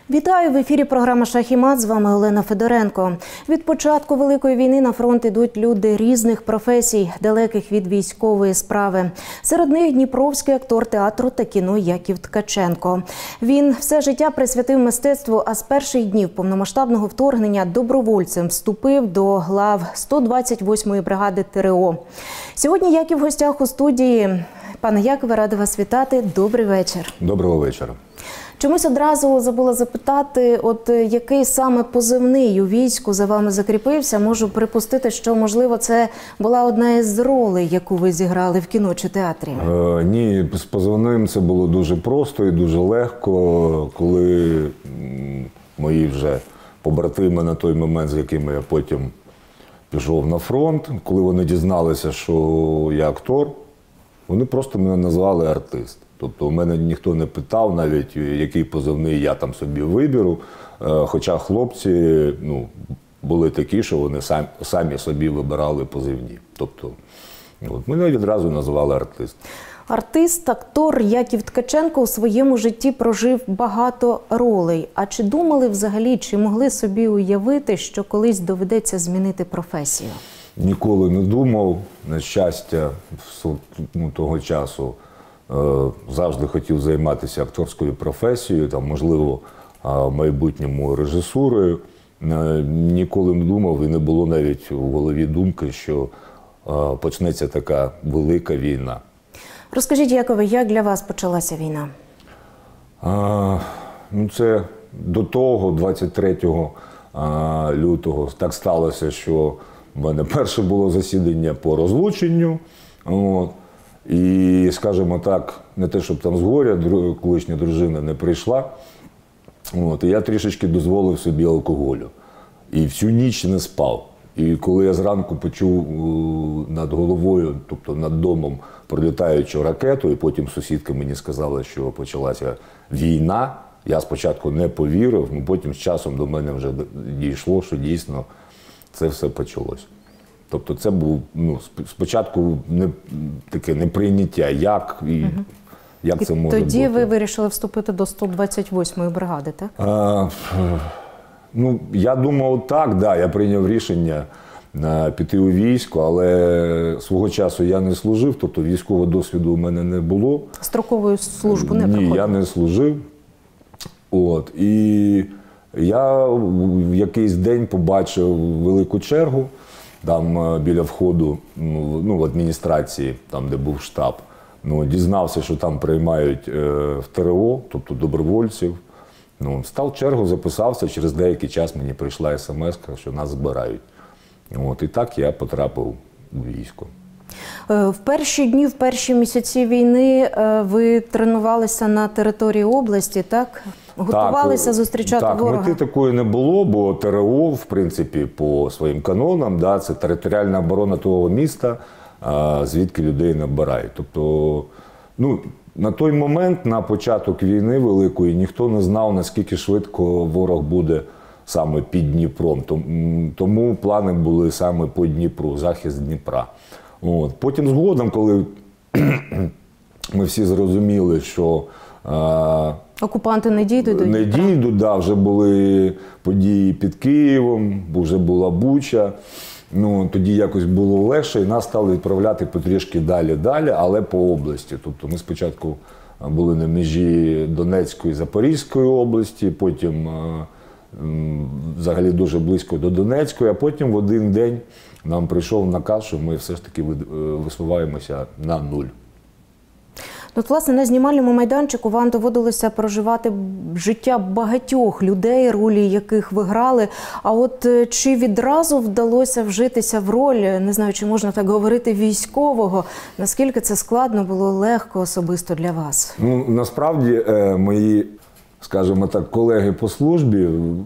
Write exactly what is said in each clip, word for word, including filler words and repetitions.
Вітаю! В ефірі програма «Шах і мат». З вами Олена Федоренко. Від початку Великої війни на фронт ідуть люди різних професій, далеких від військової справи. Серед них дніпровський актор театру та кіно Яків Ткаченко. Він все життя присвятив мистецтву, а з перших днів повномасштабного вторгнення добровольцем вступив до лав сто двадцять восьмої бригади ТрО. Сьогодні Яків в гостях у студії. Пане Якове, рада вас вітати. Добрий вечір. Доброго вечора. Чомусь одразу забула запитати, от який саме позивний у війську за вами закріпився. Можу припустити, що, можливо, це була одна із ролей, яку ви зіграли в кіно чи театрі? Е, ні, з позивним це було дуже просто і дуже легко, коли мої вже побратими на той момент, з якими я потім пішов на фронт, коли вони дізналися, що я актор, вони просто мене назвали артист. Тобто у мене ніхто не питав навіть, який позивний я там собі виберу. Хоча хлопці ну, були такі, що вони самі, самі собі вибирали позивні. Тобто от, мене відразу назвали артист. Артист, актор Яків Ткаченко у своєму житті прожив багато ролей. А чи думали взагалі, чи могли собі уявити, що колись доведеться змінити професію? Ніколи не думав. На щастя, ну, того часу завжди хотів займатися акторською професією, там, можливо, в майбутньому режисурою. Ніколи не думав і не було навіть у голові думки, що почнеться така велика війна. Розкажіть, Якове, як для вас почалася війна? А, ну, це до того, двадцять третього лютого, так сталося, що в мене перше було засідання по розлученню. От. І, скажімо так, не те, щоб там з горя колишня дружина не прийшла, от, і я трішечки дозволив собі алкоголю. І всю ніч не спав. І коли я зранку почув над головою, тобто над домом, пролітаючу ракету, і потім сусідка мені сказала, що почалася війна, я спочатку не повірив, але потім з часом до мене вже дійшло, що дійсно це все почалось. Тобто це був ну, спочатку не, таке неприйняття, як, і, угу. як це може тоді бути. Ви вирішили вступити до сто двадцять восьмої бригади, так? А, ну, я думав так, да, я прийняв рішення а, піти у військо, але свого часу я не служив, тобто військового досвіду у мене не було. Строкову службу не проходив? Ні, я не служив. От, і я в якийсь день побачив велику чергу. Там біля входу ну, в адміністрації, там де був штаб, ну, дізнався, що там приймають е, в ТрО, тобто добровольців. Ну, став чергу, записався, через деякий час мені прийшла смс-ка, що нас збирають. От, і так я потрапив у військо. В перші дні, в перші місяці війни ви тренувалися на території області, так? Готувалися так, зустрічати так, ворога? Так, мети такої не було, бо ТрО, в принципі, по своїм канонам, да, це територіальна оборона того міста, а, звідки людей набирають. Тобто, ну, на той момент, на початок війни великої, ніхто не знав, наскільки швидко ворог буде саме під Дніпром. Тому плани були саме по Дніпру, захист Дніпра. От. Потім згодом, коли ми всі зрозуміли, що а, окупанти не дійдуть до Дніпра? Не дійдуть, да, вже були події під Києвом, вже була Буча. Ну, тоді якось було легше, і нас стали відправляти потрішки далі-далі, але по області. Тобто ми спочатку були на межі Донецької і Запорізької області, потім взагалі дуже близько до Донецької, а потім в один день нам прийшов наказ, що ми все ж таки висуваємося на нуль. От, власне, на знімальному майданчику вам доводилося проживати життя багатьох людей, ролі яких ви грали. А от чи відразу вдалося вжитися в роль, не знаю, чи можна так говорити, військового? Наскільки це складно було, легко особисто для вас? Ну, насправді, мої, скажімо так, колеги по службі,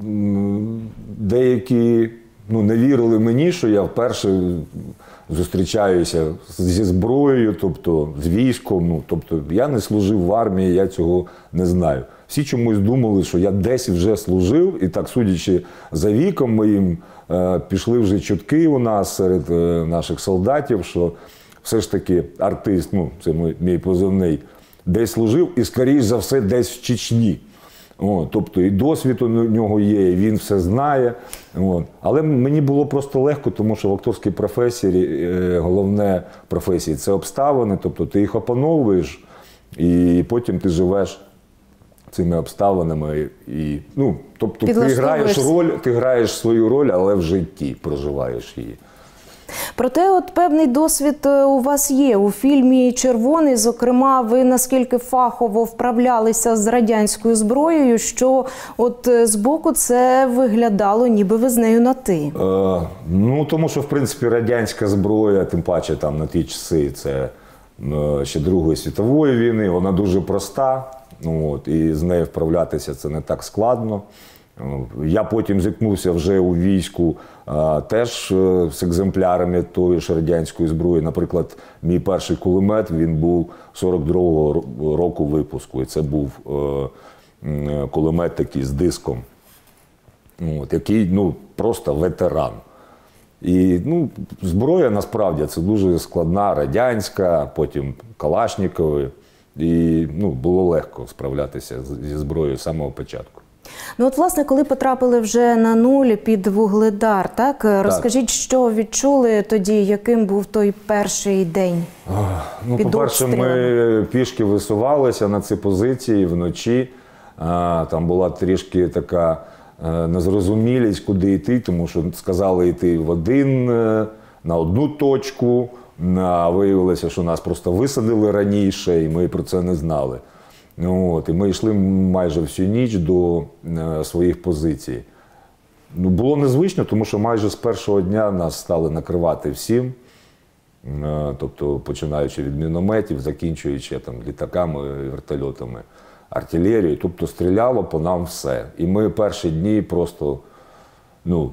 деякі ну, не вірили мені, що я вперше зустрічаюся зі зброєю, тобто з військом. Ну, тобто я не служив в армії, я цього не знаю. Всі чомусь думали, що я десь вже служив, і так, судячи за віком моїм, пішли вже чутки у нас серед наших солдатів, що все ж таки артист, ну, це мій позивний, десь служив і, скоріш за все, десь в Чечні. О, тобто і досвід у нього є, і він все знає. От. Але мені було просто легко, тому що в акторській професії е, головне професії – це обставини, тобто ти їх опановуєш, і потім ти живеш цими обставинами. І, ну, тобто ти граєш роль, ти граєш свою роль, але в житті проживаєш її. Проте от певний досвід у вас є. У фільмі «Червоний», зокрема, ви наскільки фахово вправлялися з радянською зброєю, що от збоку це виглядало, ніби ви з нею на «ти». Е, ну, тому що, в принципі, радянська зброя, тим паче там на ті часи, це е, ще Другої світової війни, вона дуже проста, ну, от, і з нею вправлятися це не так складно. Я потім зіткнувся вже у війську а, теж а, з екземплярами тої ж радянської зброї. Наприклад, мій перший кулемет, він був сорок другого року випуску. І це був а, кулемет такий з диском, от, який ну, просто ветеран. І ну, зброя насправді це дуже складна, радянська, потім Калашнікови. І ну, було легко справлятися зі зброєю з самого початку. Ну от, власне, коли потрапили вже на нуль під Вугледар, так? так. Розкажіть, що відчули тоді, яким був той перший день? Ну, по-перше, ми пішки висувалися на ці позиції вночі. Там була трішки така незрозумілість, куди йти, тому що сказали йти в один, на одну точку, а виявилося, що нас просто висадили раніше, і ми про це не знали. Ну, от, і ми йшли майже всю ніч до е, своїх позицій. Ну, було незвично, тому що майже з першого дня нас стали накривати всім, е, тобто починаючи від мінометів, закінчуючи там, літаками, вертольотами, артилерією, тобто стріляло по нам все. І ми перші дні просто ну,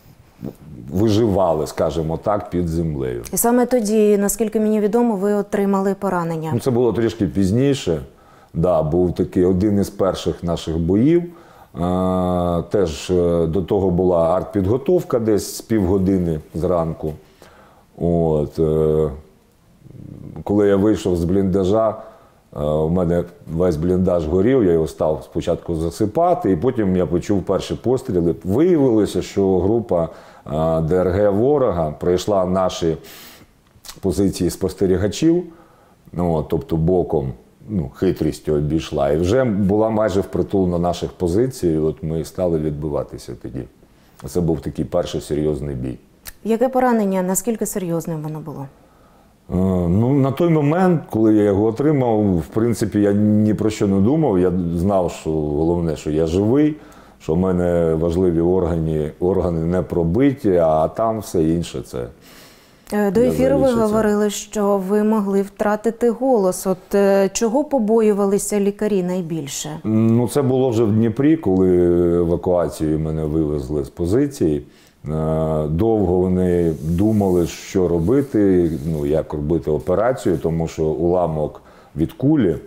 виживали, скажімо так, під землею. І саме тоді, наскільки мені відомо, ви отримали поранення? Ну, це було трішки пізніше. Да, був такий один із перших наших боїв. Е, теж до того була артпідготовка десь з півгодини зранку. От, е, коли я вийшов з бліндажа, е, у мене весь бліндаж горів, я його став спочатку засипати, і потім я почув перші постріли. Виявилося, що група е, ДРГ ворога пройшла наші позиції спостерігачів, ну, тобто боком. Ну, хитрістю обійшла. І вже була майже впритул на наших позиціях, от ми стали відбиватися тоді. Це був такий перший серйозний бій. Яке поранення? Наскільки серйозним воно було? Е, ну, на той момент, коли я його отримав, в принципі, я ні про що не думав. Я знав, що головне, що я живий, що в мене важливі органи, органи не пробиті, а там все інше це... До ефіру ви говорили, що ви могли втратити голос. От чого побоювалися лікарі найбільше? Ну, це було вже в Дніпрі, коли евакуацією мене вивезли з позиції. Довго вони думали, що робити, ну, як робити операцію, тому що уламок від кулі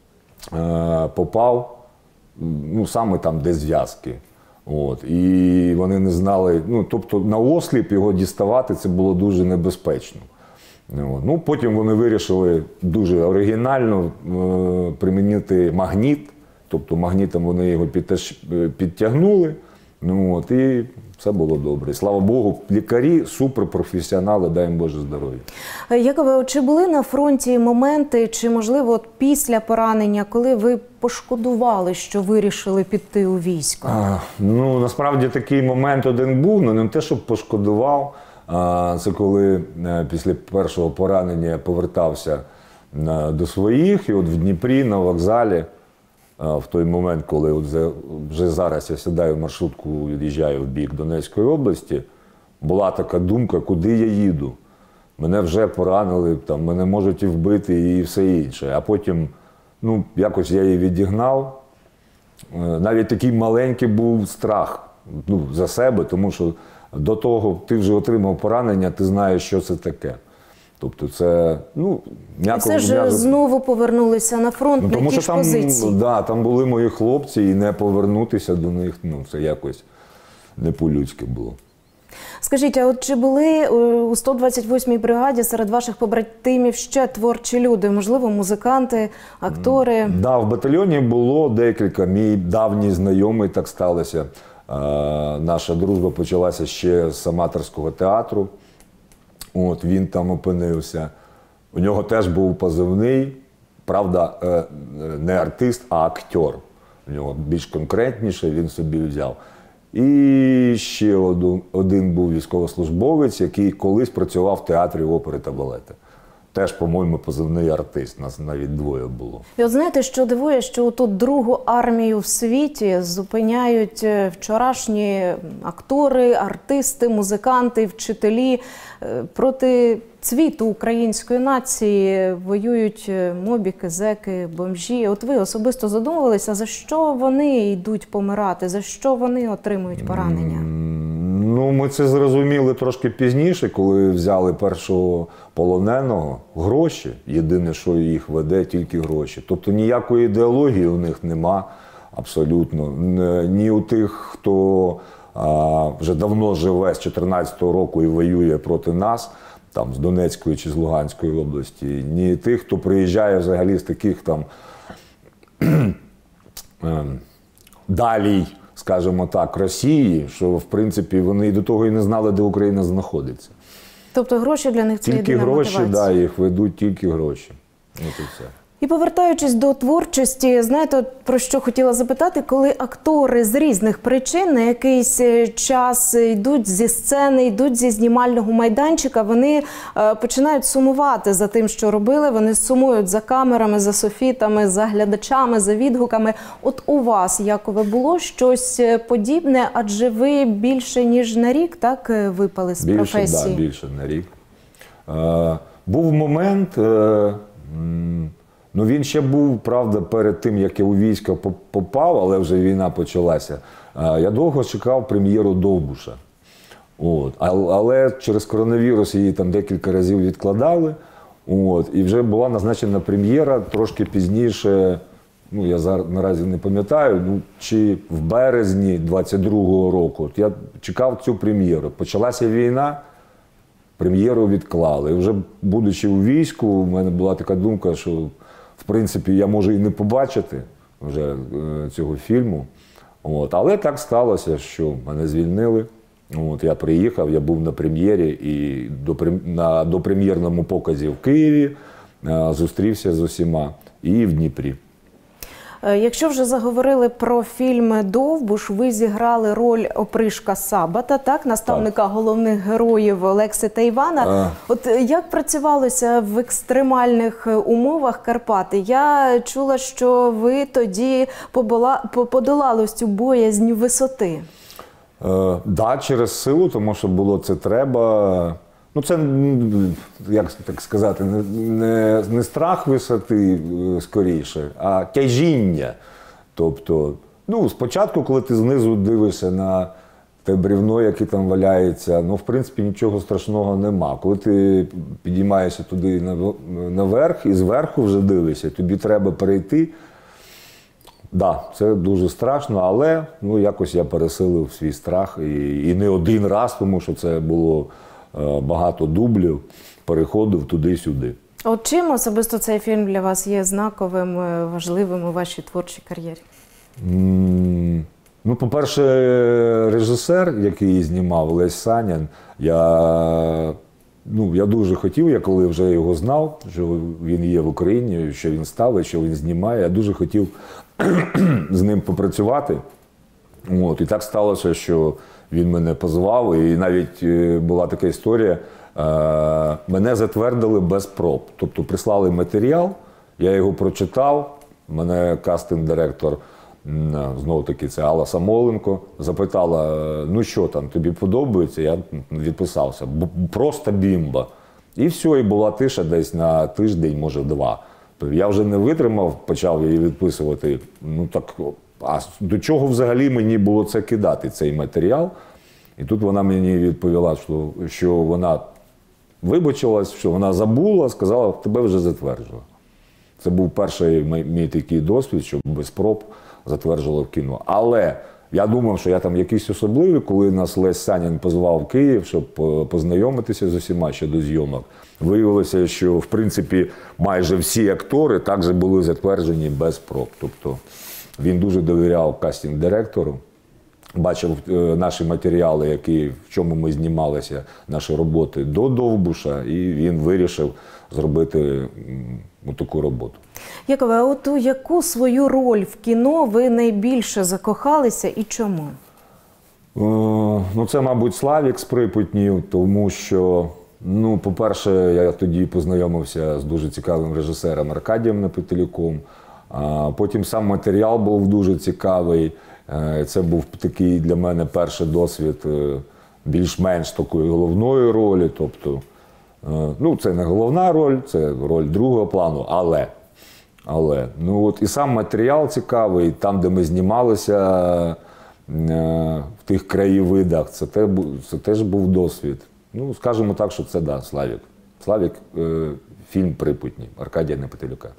попав, ну, саме там, де зв'язки. От, і вони не знали, ну, тобто на осліп його діставати це було дуже небезпечно. От. Ну, потім вони вирішили дуже оригінально е, примінити магніт, тобто магнітом вони його підтягнули, ну, от, і все було добре. Слава Богу, лікарі, суперпрофесіонали, дай їм Боже здоров'я. Якове, чи були на фронті моменти, чи, можливо, от після поранення, коли ви пошкодували, що вирішили піти у військо? А, ну, насправді такий момент один був, але не те, щоб пошкодував. А, це коли а, після першого поранення я повертався а, до своїх, і от в Дніпрі на вокзалі, а, в той момент, коли от вже, вже зараз я сідаю в маршрутку, від'їжджаю в бік Донецької області, була така думка, куди я їду. Мене вже поранили, там, мене можуть і вбити і все інше. А потім, ну, якось я її відігнав. Навіть такий маленький був страх, ну, за себе, тому що до того ти вже отримав поранення, ти знаєш, що це таке. Тобто це, ну, м'яко... Все ж м'яко... знову повернулися на фронт, ну, на ті ж позиції. Да, там були мої хлопці, і не повернутися до них, ну, це якось не по-людськи було. Скажіть, а от чи були у сто двадцять восьмій бригаді серед ваших побратимів ще творчі люди? Можливо, музиканти, актори? Так, да, в батальйоні було декілька. Мій давній знайомий, так сталося. Наша дружба почалася ще з аматорського театру. От, він там опинився. У нього теж був позивний, правда, не артист, а актер. У нього більш конкретніше, він собі взяв. І ще один, один був військовослужбовець, який колись працював в театрі опери та балету. Теж, по-моєму, позивний артист. Нас навіть двоє було. І от знаєте, що дивує, що тут другу армію в світі зупиняють вчорашні актори, артисти, музиканти, вчителі. Проти цвіту української нації воюють мобіки, зеки, бомжі. От ви особисто задумувалися, за що вони йдуть помирати, за що вони отримують поранення? Ну, ми це зрозуміли трошки пізніше, коли взяли першого полоненого. Гроші. Єдине, що їх веде, тільки гроші. Тобто ніякої ідеології у них нема абсолютно. Ні у тих, хто а, вже давно живе з чотирнадцятого року і воює проти нас, там, з Донецької чи з Луганської області, ні тих, хто приїжджає взагалі з таких там далій, скажімо так, Росії, що, в принципі, вони і до того і не знали, де Україна знаходиться. Тобто гроші для них – це тільки єдина гроші, мотивація? Да, їх ведуть тільки гроші. От і все. І повертаючись до творчості, знаєте, от про що хотіла запитати, коли актори з різних причин на якийсь час йдуть зі сцени, йдуть зі знімального майданчика, вони е, починають сумувати за тим, що робили, вони сумують за камерами, за софітами, за глядачами, за відгуками. От у вас, Якове, було щось подібне, адже ви більше ніж на рік, так, випали з більше, професії? Так, да, більше на рік. Е, був момент... Е, Ну, він ще був, правда, перед тим, як я у військо попав, але вже війна почалася. Я довго чекав прем'єру «Довбуша». От. Але через коронавірус її там декілька разів відкладали. От. І вже була назначена прем'єра трошки пізніше, ну, я зараз наразі не пам'ятаю, ну, чи в березні двадцять другого року. От я чекав цю прем'єру. Почалася війна, прем'єру відклали. І вже, будучи у війську, у мене була така думка, що в принципі, я можу і не побачити вже е, цього фільму. От. Але так сталося, що мене звільнили. От. Я приїхав, я був на прем'єрі і до, на допрем'єрному показі в Києві е, зустрівся з усіма і в Дніпрі. Якщо вже заговорили про фільм «Довбуш», ви зіграли роль опришка Сабата, так, наставника так. головних героїв Олекси та Івана. А... От як працювалося в екстремальних умовах Карпати? Я чула, що ви тоді побола... подолали ось цю боязнь висоти. Так, е, да, через силу, тому що було це треба. Ну, це, як так сказати, не, не страх висоти скоріше, а тяжіння. Тобто, ну, спочатку, коли ти знизу дивишся на те бревно, яке там валяється, ну, в принципі, нічого страшного нема. Коли ти підіймаєшся туди наверх і зверху вже дивишся, тобі треба перейти. Так, да, це дуже страшно, але, ну, якось я пересилив свій страх. І, і не один раз, тому що це було багато дублів, переходив туди-сюди. От чим особисто цей фільм для вас є знаковим, важливим у вашій творчій кар'єрі? Mm, ну, по-перше, режисер, який знімав, Лесь Санін, я, ну, я дуже хотів, я коли вже його знав, що він є в Україні, що він ставить, що він знімає, я дуже хотів з ним попрацювати. От, і так сталося, що він мене позвав, і навіть була така історія, мене затвердили без проб. Тобто прислали матеріал, я його прочитав, мене кастинг-директор, знову-таки це Алла Самоленко, запитала, ну що там, тобі подобається? Я відписався, просто бімба. І все, і була тиша десь на тиждень, може два. Я вже не витримав, почав її відписувати, ну так... А до чого взагалі мені було це кидати, цей матеріал? І тут вона мені відповіла, що, що вона вибачилась, що вона забула, сказала, тебе вже затверджували. Це був перший мій такий досвід, що без проб затверджували в кіно. Але Я думав, що я там якийсь особливий, коли нас Лесь Санін позвав в Київ, щоб познайомитися з усіма щодо зйомок. Виявилося, що, в принципі, майже всі актори також були затверджені без проб. Тобто він дуже довіряв кастинг-директору, бачив наші матеріали, які, в чому ми знімалися, наші роботи до Довбуша, і він вирішив зробити таку роботу. Якове, а от у яку свою роль в кіно ви найбільше закохалися і чому? О, ну, це, мабуть, Славік з Припутнів, тому що, ну, по-перше, я тоді познайомився з дуже цікавим режисером Аркадієм Непетелюком, а потім сам матеріал був дуже цікавий. Це був такий для мене перший досвід більш-менш такої головної ролі, тобто, ну, це не головна роль, це роль другого плану, але, але, ну, от і сам матеріал цікавий, там, де ми знімалися в тих краєвидах, це, те, це теж був досвід. Ну, скажімо так, що це, да, Славік. Славік, фільм «Припутні» Аркадія Непетелюка.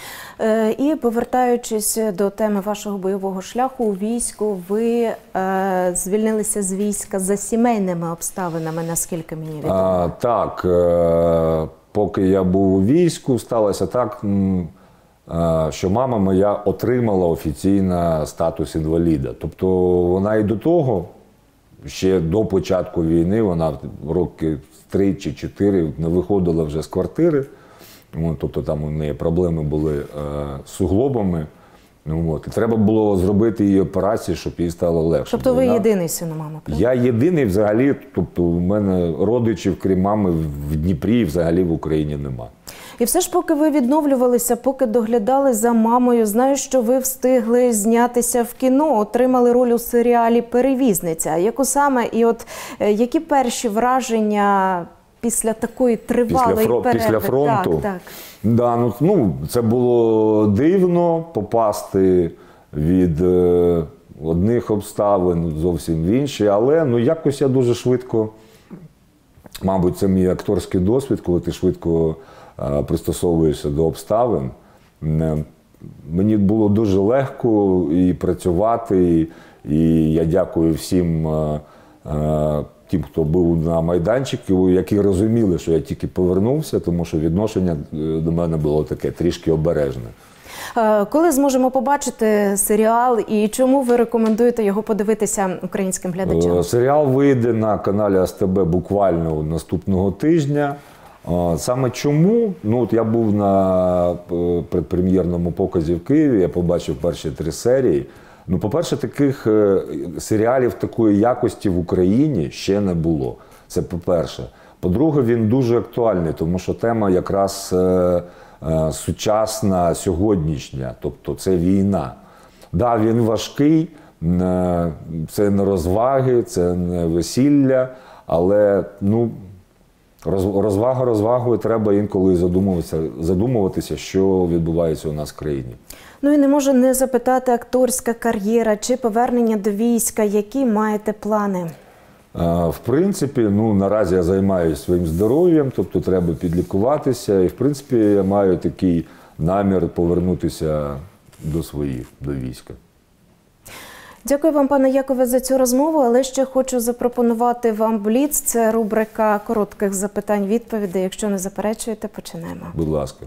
І повертаючись до теми вашого бойового шляху у війську, ви е, звільнилися з війська за сімейними обставинами, наскільки мені відомо? А, так, е, поки я був у війську, сталося так, е, що мама моя отримала офіційно статус інваліда. Тобто вона і до того, ще до початку війни, вона роки три чи чотири не виходила вже з квартири. Тобто там у неї проблеми були е, з суглобами. От. І треба було зробити її операцію, щоб їй стало легше. Тобто ви Вона... єдиний син у мами? Я єдиний взагалі, тобто у мене родичів, крім мами, в Дніпрі взагалі в Україні нема. І все ж поки ви відновлювалися, поки доглядали за мамою, знаю, що ви встигли знятися в кіно, отримали роль у серіалі «Перевізниця». Яку саме і от які перші враження після такої тривалої після фро... перерви? Після фронту? Так, так. Да, ну, ну, це було дивно попасти від е, одних обставин зовсім в інші, але ну, якось я дуже швидко, мабуть, це мій акторський досвід, коли ти швидко е, пристосовуєшся до обставин. Е, мені було дуже легко і працювати, і, і я дякую всім е, е, тим, хто був на майданчику, які розуміли, що я тільки повернувся, тому що відношення до мене було таке трішки обережне. Коли зможемо побачити серіал і чому ви рекомендуєте його подивитися українським глядачам? Серіал вийде на каналі ес те бе буквально наступного тижня. Саме чому? Ну, от я був на предпрем'єрному показі в Києві, я побачив перші три серії. Ну, по-перше, таких серіалів такої якості в Україні ще не було. Це по-перше. По-друге, він дуже актуальний, тому що тема якраз е, е, сучасна, сьогоднішня, тобто це війна. Да, він важкий, е, це не розваги, це не весілля, але ну, розвага розвагою, треба інколи задумуватися, задумуватися, що відбувається у нас в країні. Ну і не можу не запитати, акторська кар'єра чи повернення до війська, які маєте плани? В принципі, ну, наразі я займаюся своїм здоров'ям, тобто треба підлікуватися. І, в принципі, я маю такий намір повернутися до своїх, до війська. Дякую вам, пане Якове, за цю розмову, але ще хочу запропонувати вам бліц. Це рубрика коротких запитань-відповідей. Якщо не заперечуєте, почнемо. Будь ласка.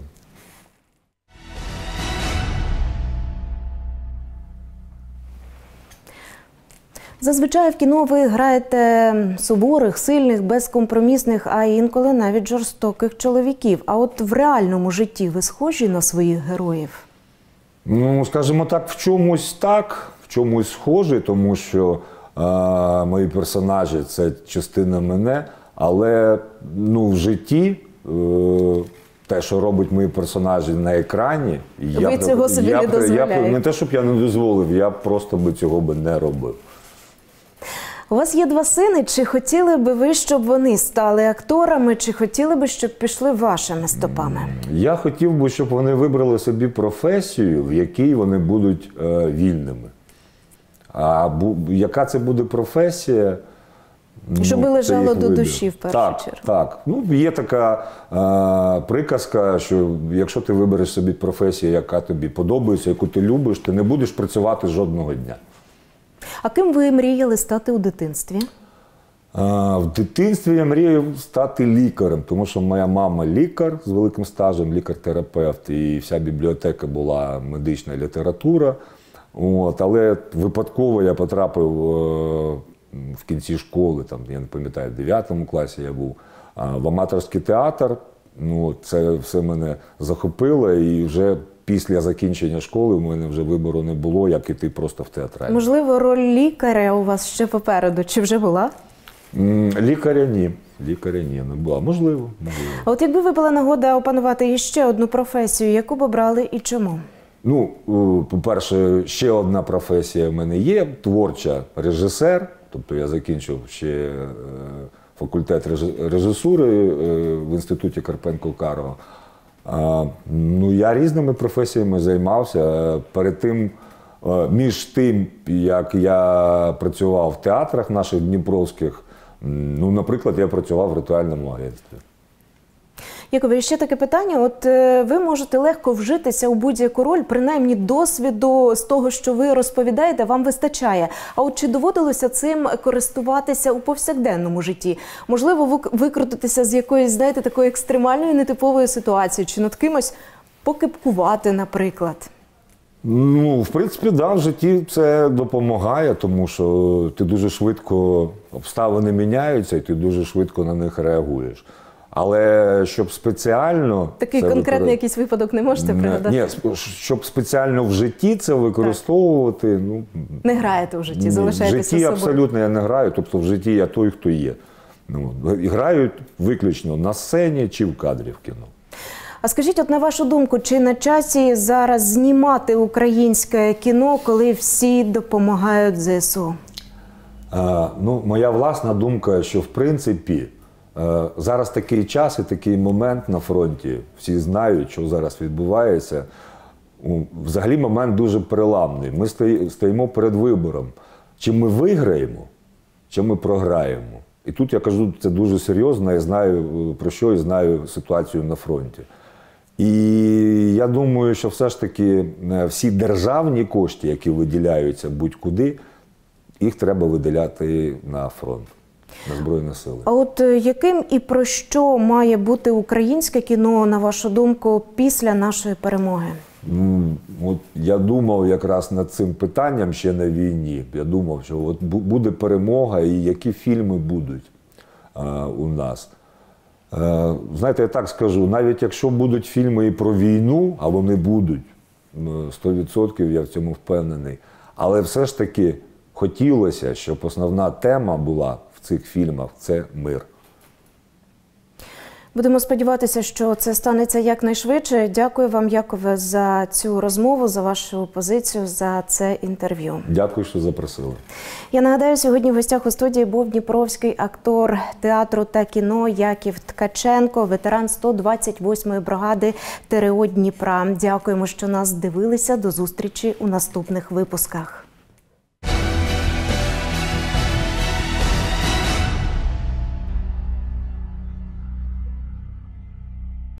Зазвичай в кіно ви граєте суворих, сильних, безкомпромісних, а інколи навіть жорстоких чоловіків. А от в реальному житті ви схожі на своїх героїв? Ну, скажімо так, в чомусь так, в чомусь схожі, тому що е, мої персонажі – це частина мене, але ну, в житті е, те, що роблять мої персонажі на екрані, ви я, цього собі я, не дозволяєте? Я, не те, щоб я не дозволив, я просто би цього би не робив. У вас є два сини. Чи хотіли би ви, щоб вони стали акторами, чи хотіли би, щоб пішли вашими стопами? Я хотів би, щоб вони вибрали собі професію, в якій вони будуть е, вільними. А бу, яка це буде професія? Щоб ну, лежало до душі, в першу так, чергу. Так, ну, є така е, приказка, що якщо ти вибереш собі професію, яка тобі подобається, яку ти любиш, ти не будеш працювати жодного дня. А ким ви мріяли стати у дитинстві? А, в дитинстві я мріяв стати лікарем, тому що моя мама лікар з великим стажем, лікар-терапевт, і вся бібліотека була медична література. От, але випадково я потрапив е, в кінці школи, там, я не пам'ятаю, в дев'ятому класі я був, а, в аматорський театр. Ну, це все мене захопило, і вже після закінчення школи в мене вже вибору не було, як іти просто в театральну. Можливо, роль лікаря у вас ще попереду, чи вже була? Лікаря ні. Лікаря ні, не була. Можливо, можливо. А от якби випала нагода опанувати іще одну професію, яку б обрали і чому? Ну, по-перше, ще одна професія в мене є – творча режисер. Тобто я закінчив ще факультет режисури в інституті Карпенко-Карого. Ну, я різними професіями займався. Перед тим, між тим, як я працював в театрах наших дніпровських, ну, наприклад, я працював в ритуальному агентстві. Якове, ще таке питання. От ви можете легко вжитися у будь-яку роль, принаймні досвіду з того, що ви розповідаєте, вам вистачає. А от чи доводилося цим користуватися у повсякденному житті? Можливо, викрутитися з якоїсь, знаєте, такої екстремальної, нетипової ситуації, чи над кимось покипкувати, наприклад? Ну, в принципі, да, в житті це допомагає, тому що ти дуже швидко, обставини міняються, і ти дуже швидко на них реагуєш. Але щоб спеціально... Такий конкретний викор... якийсь випадок не можете пригадати? Ні, щоб спеціально в житті це використовувати... Ну, не граєте в житті, залишаєтеся собою? В житті абсолютно я не граю, тобто в житті я той, хто є. Ну, грають виключно на сцені чи в кадрі в кіно. А скажіть, от на вашу думку, чи на часі зараз знімати українське кіно, коли всі допомагають зе ес у? А, ну, моя власна думка, що в принципі зараз такий час і такий момент на фронті, всі знають, що зараз відбувається. Взагалі момент дуже переламний. Ми стоїмо перед вибором, чи ми виграємо, чи ми програємо. І тут я кажу, це дуже серйозно, я знаю про що і знаю ситуацію на фронті. І я думаю, що все ж таки всі державні кошти, які виділяються будь-куди, їх треба виділяти на фронт. На Збройні Сили. А от яким і про що має бути українське кіно, на вашу думку, після нашої перемоги? Ну, от я думав якраз над цим питанням ще на війні. Я думав, що от буде перемога і які фільми будуть а, у нас. А, знаєте, я так скажу, навіть якщо будуть фільми і про війну, а вони будуть, сто відсотків я в цьому впевнений, але все ж таки хотілося, щоб основна тема була в цих фільмах – це мир. Будемо сподіватися, що це станеться якнайшвидше. Дякую вам, Якове, за цю розмову, за вашу позицію, за це інтерв'ю. Дякую, що запросили. Я нагадаю, сьогодні в гостях у студії був дніпровський актор театру та кіно Яків Ткаченко, ветеран сто двадцять восьмої бригади ТРО Дніпра. Дякуємо, що нас дивилися. До зустрічі у наступних випусках.